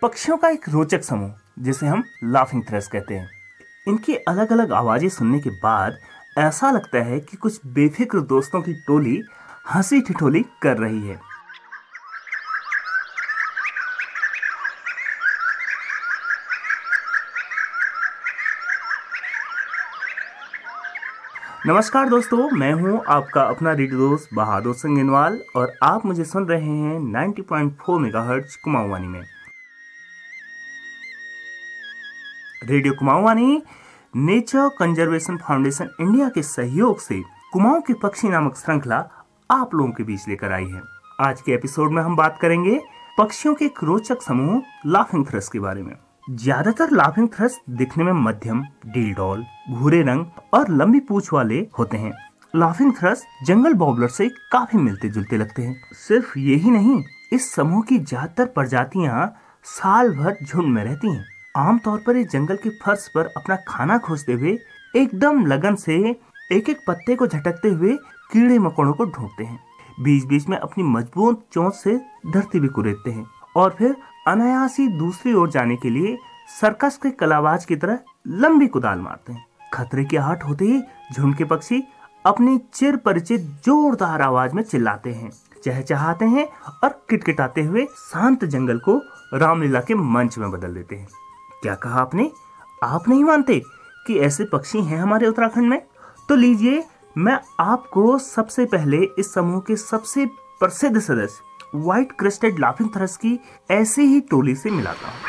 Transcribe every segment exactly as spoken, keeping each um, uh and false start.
पक्षियों का एक रोचक समूह जिसे हम लाफिंग थ्रश कहते हैं। इनकी अलग अलग आवाजें सुनने के बाद ऐसा लगता है कि कुछ बेफिक्र दोस्तों की टोली हंसी ठिठोली कर रही है। नमस्कार दोस्तों, मैं हूं आपका अपना रेडियो दोस्त बहादुर सिंह इनवाल और आप मुझे सुन रहे हैं नब्बे पॉइंट चार मेगाहर्ट्ज कुमाऊं वाणी में। Radio Kumaon Vani nature conservation foundation India के सहयोग से कुमाऊं के पक्षी नामक श्रृंखला आप लोगों के बीच लेकर आई है। आज के एपिसोड में हम बात करेंगे पक्षियों के एक रोचक समूह लाफिंग थ्रश के बारे में। ज्यादातर लाफिंग थ्रश दिखने में मध्यम, डीलडॉल, भूरे रंग और लंबी पूंछ वाले होते हैं। लाफिंग थ्रश जंगल बॉबलर से काफी मिलते जुलते लगते हैं। सिर्फ यही नहीं, इस समूह की ज्यादातर प्रजातियां साल भर झुंड में रहती हैं। आमतौर पर ये जंगल के फर्श पर अपना खाना खोजते हुए एकदम लगन से एक एक पत्ते को झटकते हुए कीड़े मकोड़ों को ढूंढते हैं। बीच बीच में अपनी मजबूत चोंच से धरती भी कुरेदते हैं और फिर अनायास ही दूसरी ओर जाने के लिए सर्कस के कलाबाज की तरह लंबी कुदाल मारते हैं। खतरे की आहट होते ही झुंड के पक्षी अपनी चिर परिचित जोरदार आवाज में चिल्लाते हैं, चहचहाते हैं और किटकिटाते हुए शांत जंगल को रामलीला के मंच में बदल देते हैं। क्या कहा आपने? आप नहीं मानते कि ऐसे पक्षी हैं हमारे उत्तराखंड में? तो लीजिए, मैं आपको सबसे पहले इस समूह के सबसे प्रसिद्ध सदस्य व्हाइट क्रेस्टेड लाफिंग थ्रश की ऐसे ही टोली से मिलाता हूँ।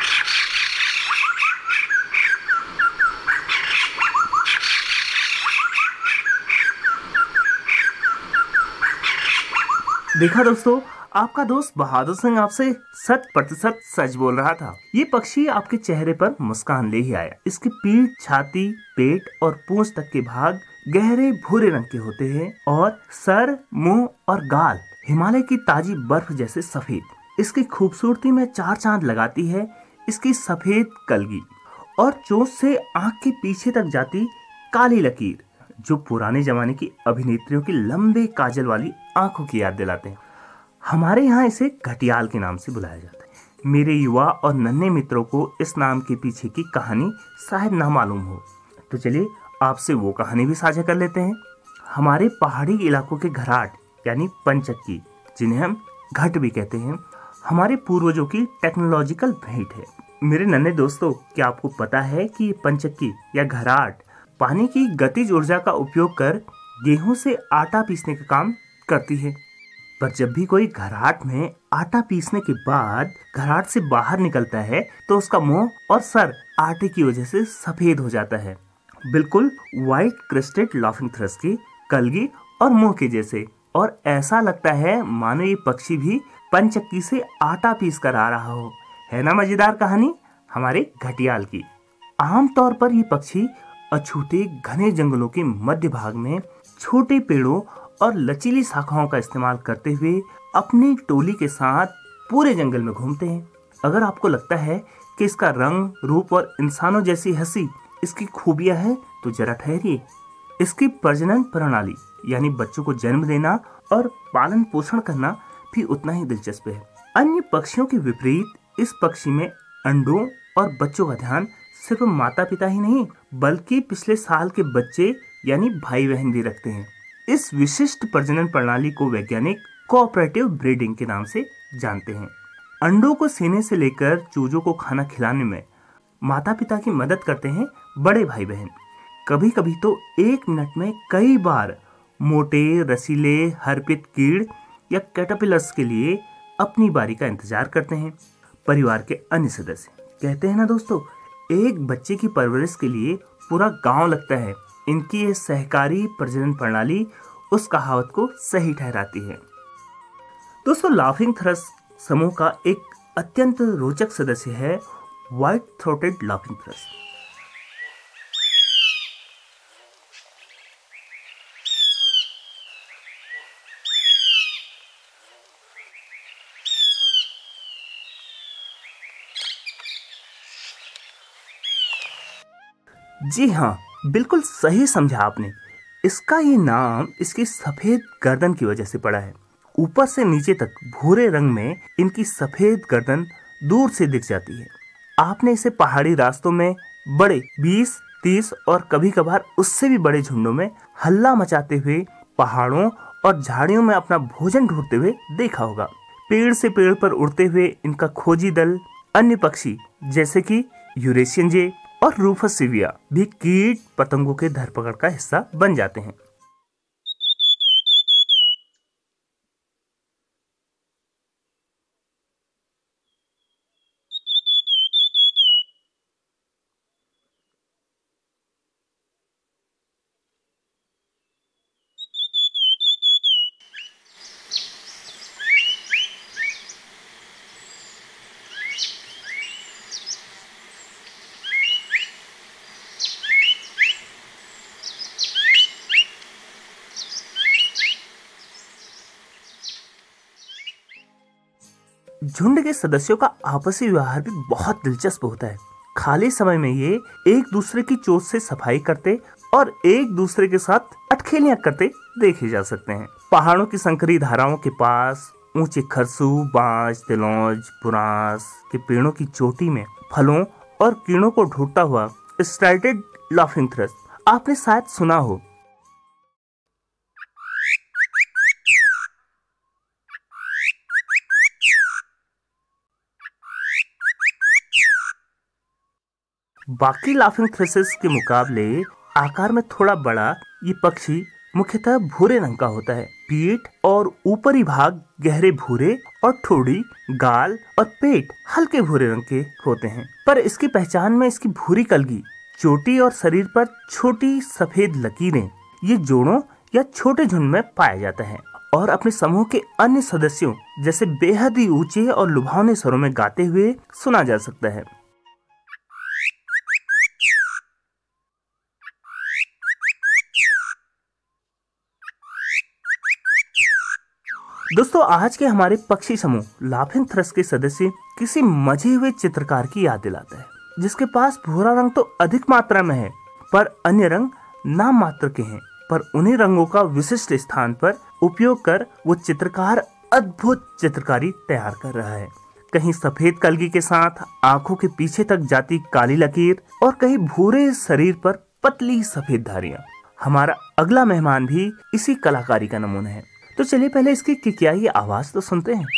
देखा दोस्तों, आपका दोस्त बहादुर सिंह आपसे शत प्रतिशत सच बोल रहा था। ये पक्षी आपके चेहरे पर मुस्कान ले ही आया। इसकी पीठ, छाती, पेट और पूंछ तक के भाग गहरे भूरे रंग के होते हैं और सर, मुंह और गाल हिमालय की ताजी बर्फ जैसे सफेद। इसकी खूबसूरती में चार चांद लगाती है इसकी सफेद कलगी और चोंच से आंख के पीछे तक जाती काली लकीर, जो पुराने जमाने की अभिनेत्रियों की लंबे काजल वाली आंखों की याद दिलाते हैं। हमारे यहाँ इसे घटियाल के नाम से बुलाया जाता है। मेरे युवा और नन्हे मित्रों को इस नाम के पीछे की कहानी शायद ना मालूम हो, तो चलिए आपसे वो कहानी भी साझा कर लेते हैं। हमारे पहाड़ी इलाकों के घराट यानी पंचक्की, जिन्हें हम घट भी कहते हैं, हमारे पूर्वजों की टेक्नोलॉजिकल भेंट है। मेरे नन्हे दोस्तों, क्या आपको पता है कि ये पंचक्की या घराट पानी की गतिज ऊर्जा का उपयोग कर गेहूं से आटा पीसने का काम करती है। पर जब भी कोई घराट में आटा पीसने के बाद घराट से बाहर निकलता है तो उसका मुंह और सर आटे की वजह से सफेद हो जाता है, बिल्कुल व्हाइट क्रेस्टेड लाफिंग थ्रश की कलगी और मुंह के जैसे। और ऐसा लगता है मानो ये पक्षी भी पंचक्की से आटा पीस कर आ रहा हो। है ना मजेदार कहानी हमारे घटियाल की। आमतौर पर ये पक्षी अछूते घने जंगलों के मध्य भाग में छोटे पेड़ों और लचीली शाखाओं का इस्तेमाल करते हुए अपनी टोली के साथ पूरे जंगल में घूमते हैं। अगर आपको लगता है कि इसका रंग, रूप और इंसानों जैसी हंसी इसकी खूबियां है, तो जरा ठहरिए। इसकी प्रजनन प्रणाली यानी बच्चों को जन्म देना और पालन पोषण करना भी उतना ही दिलचस्प है। अन्य पक्षियों के विपरीत इस पक्षी में अंडों और बच्चों का ध्यान सिर्फ माता पिता ही नहीं, बल्कि पिछले साल के बच्चे यानी भाई बहन भी रखते हैं। इस विशिष्ट प्रजनन प्रणाली को वैज्ञानिक कोऑपरेटिव ब्रीडिंग के नाम से जानते हैं। अंडों को सीने से लेकर चूजों को खाना खिलाने में माता पिता की मदद करते हैं बड़े भाई बहन। कभी कभी तो एक मिनट में कई बार मोटे, रसीले, हरपित कीड़ या कैटरपिलर्स के लिए अपनी बारी का इंतजार करते हैं। परिवार के अन्य सदस्य कहते हैं ना दोस्तों, एक बच्चे की परवरिश के लिए पूरा गांव लगता है। इनकी ये सहकारी प्रजनन प्रणाली उस कहावत को सही ठहराती है। दोस्तों, लाफिंग थ्रश समूह का एक अत्यंत रोचक सदस्य है व्हाइट थ्रोटेड लाफिंग थ्रश। जी हाँ, बिल्कुल सही समझा आपने। इसका ये नाम इसकी सफेद गर्दन की वजह से पड़ा है। ऊपर से नीचे तक भूरे रंग में इनकी सफेद गर्दन दूर से दिख जाती है। आपने इसे पहाड़ी रास्तों में बड़े बीस, तीस और कभी कभार उससे भी बड़े झुंडों में हल्ला मचाते हुए पहाड़ों और झाड़ियों में अपना भोजन ढूंढते हुए देखा होगा। पेड़ से पेड़ पर उड़ते हुए इनका खोजी दल अन्य पक्षी जैसे कि यूरेशियन जे और रूफस सिविया भी कीट पतंगों के धरपकड़ का हिस्सा बन जाते हैं। झुंड के सदस्यों का आपसी व्यवहार भी बहुत दिलचस्प होता है। खाली समय में ये एक दूसरे की चोंच से सफाई करते और एक दूसरे के साथ अटखेलियां करते देखे जा सकते हैं। पहाड़ों की संकरी धाराओं के पास ऊंचे खरसू, बांज, तिलौज, बुरांस के पेड़ों की चोटी में फलों और कीड़ों को ढूंढता हुआ स्ट्राइटेड लाफिंग थ्रश आपने शायद सुना हो। बाकी लाफिंग थ्रशेस के मुकाबले आकार में थोड़ा बड़ा ये पक्षी मुख्यतः भूरे रंग का होता है। पीठ और ऊपरी भाग गहरे भूरे और ठोड़ी, गाल और पेट हल्के भूरे रंग के होते हैं। पर इसकी पहचान में इसकी भूरी कलगी, चोटी और शरीर पर छोटी सफेद लकीरें ये जोड़ों या छोटे झुंड में पाया जाता है और अपने समूह के अन्य सदस्यों जैसे बेहद ही ऊंचे और लुभावने स्वरों में गाते हुए सुना जा सकता है। दोस्तों, आज के हमारे पक्षी समूह लाफिंग थ्रश के सदस्य किसी मजे हुए चित्रकार की याद दिलाता है, जिसके पास भूरा रंग तो अधिक मात्रा में है पर अन्य रंग नाम मात्र के हैं। पर उन्हीं रंगों का विशिष्ट स्थान पर उपयोग कर वो चित्रकार अद्भुत चित्रकारी तैयार कर रहा है। कहीं सफेद कलगी के साथ आंखों के पीछे तक जाती काली लकीर और कहीं भूरे शरीर पर पतली सफेद धारियां। हमारा अगला मेहमान भी इसी कलाकारी का नमूना है। तो चलिए पहले इसकी किकियाई आवाज तो सुनते हैं।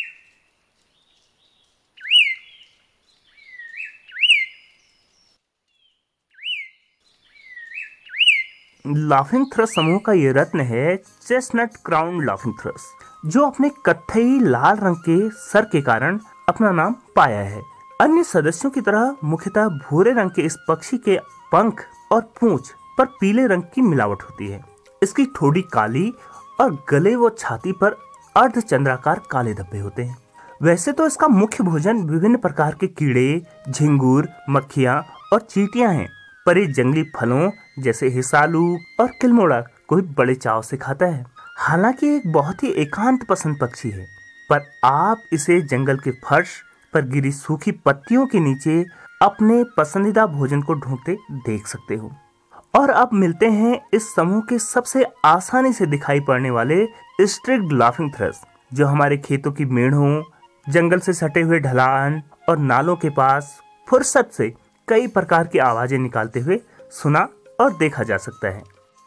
लाफिंग थ्रश समूह का ये रत्न है चेस्टनट क्राउन लाफिंग थ्रश, जो अपने कत्थई लाल रंग के सर के कारण अपना नाम पाया है। अन्य सदस्यों की तरह मुख्यतः भूरे रंग के इस पक्षी के पंख और पूंछ पर पीले रंग की मिलावट होती है। इसकी ठोड़ी काली और गले व छाती पर अर्धचंद्राकार काले धब्बे होते हैं। वैसे तो इसका मुख्य भोजन विभिन्न प्रकार के कीड़े, झिंगुर, मक्खियां और चींटियां हैं, पर ये जंगली फलों जैसे हिसालू और किलमोड़ा को बड़े चाव से खाता है। हालांकि एक बहुत ही एकांत पसंद पक्षी है, पर आप इसे जंगल के फर्श पर गिरी सूखी पत्तियों के नीचे अपने पसंदीदा भोजन को ढूंढते देख सकते हो। और अब मिलते हैं इस समूह के सबसे आसानी से दिखाई पड़ने वाले स्ट्रिक्ड लाफिंग थ्रश, जो हमारे खेतों की मेढ़ों, जंगल से सटे हुए ढलान और नालों के पास फुर्सत से कई प्रकार की आवाजें निकालते हुए सुना और देखा जा सकता है।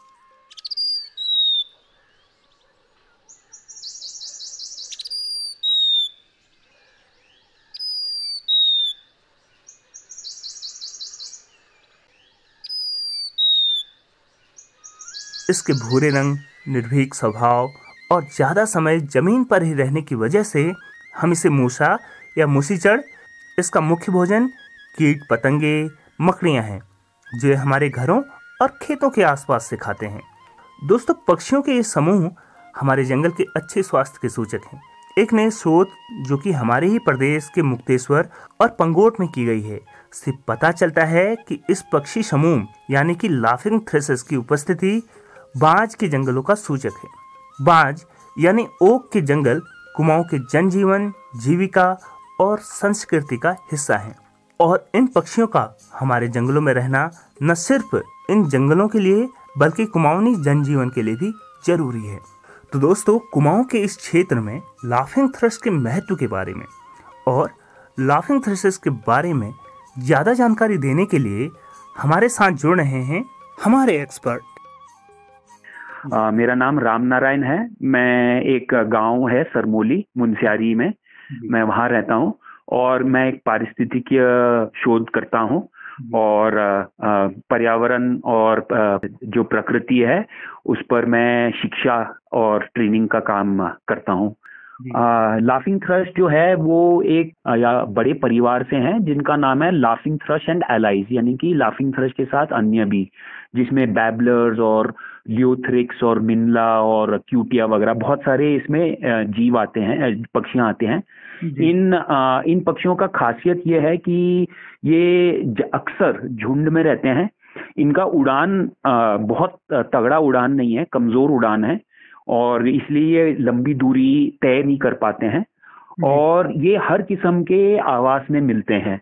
इसके भूरे रंग, निर्भीक स्वभाव और ज्यादा समय जमीन पर ही रहने की वजह से हम इसे मूसा या मूसीचड़, इसका मुख्य भोजन कीट पतंगे, मकड़ियां हैं, जो हमारे घरों और खेतों के आसपास से खाते हैं। दोस्तों, पक्षियों के ये समूह हमारे जंगल के अच्छे स्वास्थ्य के सूचक हैं। एक नए शोध जो कि हमारे ही प्रदेश के मुक्तेश्वर और पंगोट में की गई है, से पता चलता है कि इस पक्षी समूह यानी कि लाफिंग थ्रशेस की उपस्थिति बांज के जंगलों का सूचक है। बांज यानी ओक के जंगल कुमाऊं के जनजीवन, जीविका और संस्कृति का हिस्सा हैं और इन पक्षियों का हमारे जंगलों में रहना न सिर्फ इन जंगलों के लिए बल्कि कुमाऊनी जनजीवन के लिए भी जरूरी है। तो दोस्तों, कुमाऊं के इस क्षेत्र में लाफिंग थ्रश के महत्व के बारे में और लाफिंग थ्रशेस के बारे में ज्यादा जानकारी देने के लिए हमारे साथ जुड़ रहे हैं हमारे एक्सपर्ट। आ, मेरा नाम राम नारायण है। मैं एक गांव है सरमोली मुनस्यारी में, मैं वहाँ रहता हूँ और मैं एक पारिस्थितिकीय शोध करता हूँ और पर्यावरण और जो प्रकृति है उस पर मैं शिक्षा और ट्रेनिंग का काम करता हूँ। लाफिंग थ्रश जो है वो एक या बड़े परिवार से हैं जिनका नाम है लाफिंग थ्रश एंड एलाइज, यानी कि लाफिंग थ्रश के साथ अन्य भी, जिसमें बैबलर्स और लियोथ्रिक्स और मिनला और क्यूटिया वगैरह बहुत सारे इसमें जीव आते हैं, पक्षियां आते हैं। इन आ, इन पक्षियों का खासियत ये है कि ये अक्सर झुंड में रहते हैं। इनका उड़ान आ, बहुत तगड़ा उड़ान नहीं है, कमजोर उड़ान है और इसलिए ये लंबी दूरी तय नहीं कर पाते हैं और ये हर किस्म के आवास में मिलते हैं।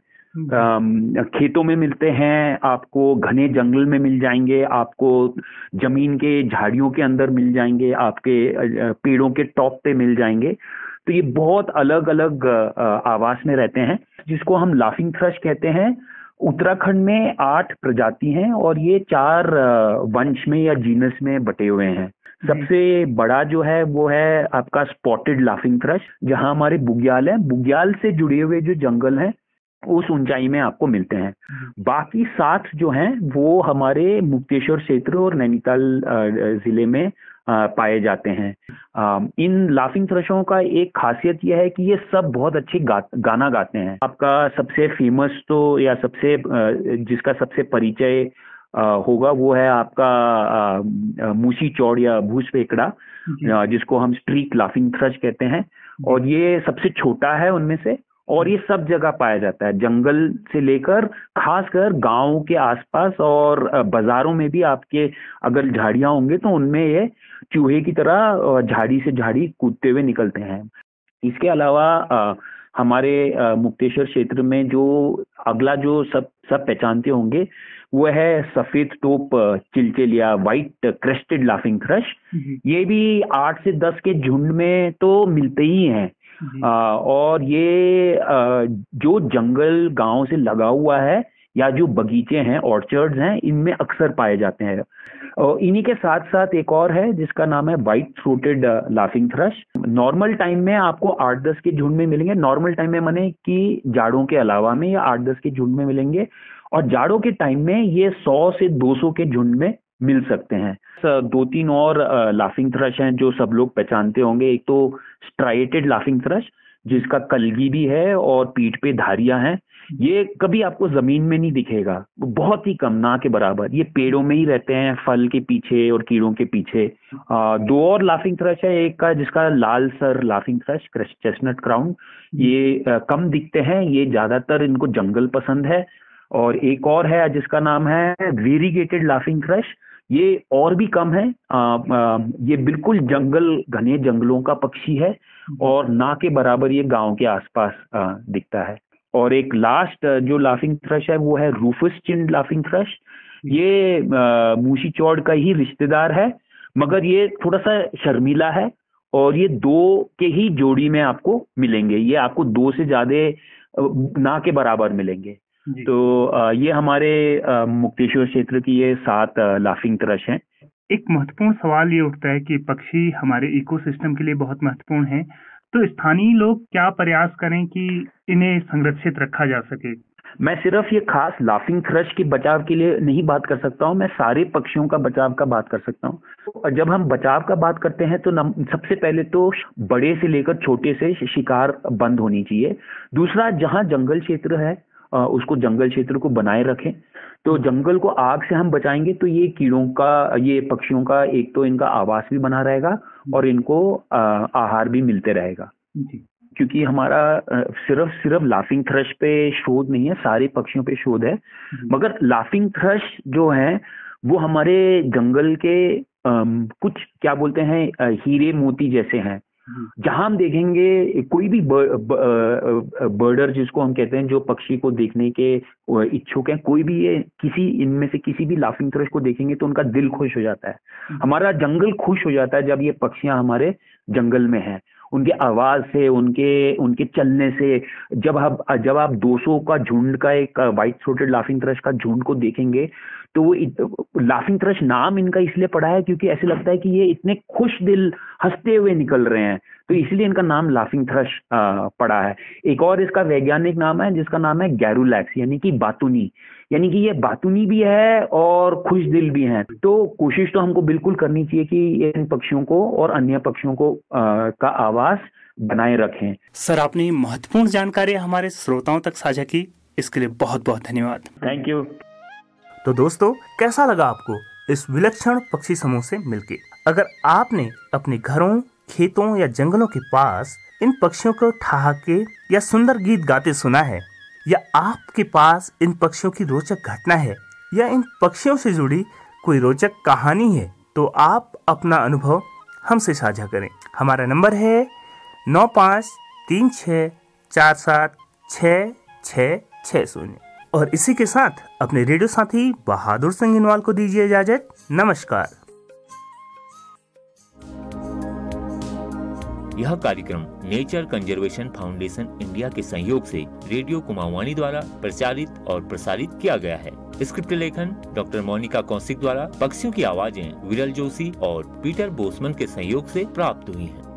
खेतों में मिलते हैं, आपको घने जंगल में मिल जाएंगे, आपको जमीन के झाड़ियों के अंदर मिल जाएंगे, आपके पेड़ों के टॉप पे मिल जाएंगे। तो ये बहुत अलग अलग आवास में रहते हैं जिसको हम लाफिंग थ्रश कहते हैं। उत्तराखंड में आठ प्रजाति हैं और ये चार वंश में या जीनस में बटे हुए हैं। सबसे बड़ा जो है वो है आपका स्पॉटेड लाफिंग थ्रश, जहां हमारे बुग्याल है, बुग्याल से जुड़े हुए जो जंगल हैं उस ऊंचाई में आपको मिलते हैं। बाकी सात जो हैं वो हमारे मुक्तेश्वर क्षेत्र और नैनीताल जिले में पाए जाते हैं। इन लाफिंग थ्रशों का एक खासियत यह है कि ये सब बहुत अच्छे गा, गाना गाते हैं। आपका सबसे फेमस तो या सबसे जिसका सबसे परिचय होगा वो है आपका मूसी चौड़ या भूसवेकड़ा, जिसको हम स्ट्रीट लाफिंग थ्रश कहते हैं और ये सबसे छोटा है उनमें से और ये सब जगह पाया जाता है, जंगल से लेकर खासकर गांव के आसपास और बाजारों में भी। आपके अगर झाड़ियां होंगे तो उनमें ये चूहे की तरह झाड़ी से झाड़ी कूदते हुए निकलते हैं। इसके अलावा आ, हमारे आ, मुक्तेश्वर क्षेत्र में जो अगला जो सब सब पहचानते होंगे वो है सफेद टोप चिलचिलिया, व्हाइट क्रेस्टेड लाफिंग थ्रश। ये भी आठ से दस के झुंड में तो मिलते ही हैं आ, और ये आ, जो जंगल गांव से लगा हुआ है या जो बगीचे हैं, ऑर्चर्ड्स हैं, इनमें अक्सर पाए जाते हैं। और इन्हीं के साथ साथ एक और है जिसका नाम है white throated laughing thrush. Normal time में आपको आठ दस के झुंड में मिलेंगे। नॉर्मल टाइम में माने कि जाड़ों के अलावा में या आठ दस के झुंड में मिलेंगे और जाड़ों के टाइम में ये सौ से दो सौ के झुंड में मिल सकते हैं। दो तीन और लाफिंग थ्रश हैं जो सब लोग पहचानते होंगे। एक तो स्ट्राइटेड लाफिंग थ्रश जिसका कलगी भी है और पीठ पे धारियां हैं। ये कभी आपको जमीन में नहीं दिखेगा, बहुत ही कम, ना के बराबर। ये पेड़ों में ही रहते हैं, फल के पीछे और कीड़ों के पीछे। आ, दो और लाफिंग थ्रश है, एक का जिसका लाल सर लाफिंग थ्रश, चेस्टनट क्राउन, ये आ, कम दिखते हैं, ये ज्यादातर इनको जंगल पसंद है। और एक और है जिसका नाम है वेरीगेटेड लाफिंग थ्रश, ये और भी कम है। आ, आ, ये बिल्कुल जंगल, घने जंगलों का पक्षी है और ना के बराबर ये गांव के आसपास आ, दिखता है। और एक लास्ट जो लाफिंग थ्रश है वो है रूफस चिन्ड लाफिंग थ्रश। ये मूसी चौड़ का ही रिश्तेदार है मगर ये थोड़ा सा शर्मीला है और ये दो के ही जोड़ी में आपको मिलेंगे। ये आपको दो से ज्यादा ना के बराबर मिलेंगे। तो ये हमारे मुक्तेश्वर क्षेत्र की ये सात लाफिंग थ्रश हैं। एक महत्वपूर्ण सवाल ये उठता है कि पक्षी हमारे इकोसिस्टम के लिए बहुत महत्वपूर्ण हैं, तो स्थानीय लोग क्या प्रयास करें कि इन्हें संरक्षित रखा जा सके? मैं सिर्फ ये खास लाफिंग थ्रश के बचाव के लिए नहीं बात कर सकता हूँ, मैं सारे पक्षियों का बचाव का बात कर सकता हूँ। और जब हम बचाव का बात करते हैं तो सबसे पहले तो बड़े से लेकर छोटे से शिकार बंद होनी चाहिए। दूसरा, जहाँ जंगल क्षेत्र है उसको जंगल क्षेत्र को बनाए रखें। तो जंगल को आग से हम बचाएंगे तो ये कीड़ों का, ये पक्षियों का एक तो इनका आवास भी बना रहेगा और इनको आहार भी मिलते रहेगा। क्योंकि हमारा सिर्फ सिर्फ लाफिंग थ्रश पे शोध नहीं है, सारे पक्षियों पे शोध है। मगर लाफिंग थ्रश जो है वो हमारे जंगल के कुछ क्या बोलते हैं हीरे मोती जैसे हैं। जहां हम देखेंगे कोई भी बर्डर जिसको हम कहते हैं, जो पक्षी को देखने के इच्छुक हैं, कोई भी ये किसी इनमें से किसी भी लाफिंग थ्रश को देखेंगे तो उनका दिल खुश हो जाता है। हमारा जंगल खुश हो जाता है जब ये पक्षियां हमारे जंगल में हैं। उनके आवाज से, उनके उनके चलने से। जब आप जब आप दो सौ का झुंड का एक व्हाइट थ्रोटेड लाफिंग थ्रश का झुंड को देखेंगे तो वो लाफिंग थ्रश नाम इनका इसलिए पड़ा है क्योंकि ऐसे लगता है कि ये इतने खुश दिल हंसते हुए निकल रहे हैं, तो इसलिए इनका नाम लाफिंग थ्रश पड़ा है। एक और इसका वैज्ञानिक नाम है जिसका नाम है गैरुलैक्स, यानी कि बातूनी, यानी कि ये बातूनी भी है और खुश दिल भी हैं। तो कोशिश तो हमको बिल्कुल करनी चाहिए कि इन पक्षियों को और अन्य पक्षियों को आ, का आवास बनाए रखें। सर, आपने महत्वपूर्ण जानकारी हमारे श्रोताओं तक साझा की, इसके लिए बहुत बहुत धन्यवाद। Thank you. तो दोस्तों, कैसा लगा आपको इस विलक्षण पक्षी समूह से मिलके? अगर आपने अपने घरों, खेतों या जंगलों के पास इन पक्षियों को ठहाके या सुंदर गीत गाते सुना है, या आपके पास इन पक्षियों की रोचक घटना है, या इन पक्षियों से जुड़ी कोई रोचक कहानी है, तो आप अपना अनुभव हमसे साझा करें। हमारा नंबर है नौ पाँच तीन छः चार सात छः छः छः शून्य। और इसी के साथ अपने रेडियो साथी बहादुर सिंह इनवाल को दीजिए इजाजत। नमस्कार। यह कार्यक्रम नेचर कंजर्वेशन फाउंडेशन इंडिया के सहयोग से रेडियो कुमाऊनी द्वारा प्रचारित और प्रसारित किया गया है। स्क्रिप्ट लेखन डॉक्टर मोनिका कौशिक द्वारा, पक्षियों की आवाजें विरल जोशी और पीटर बोसमन के सहयोग से प्राप्त हुई हैं।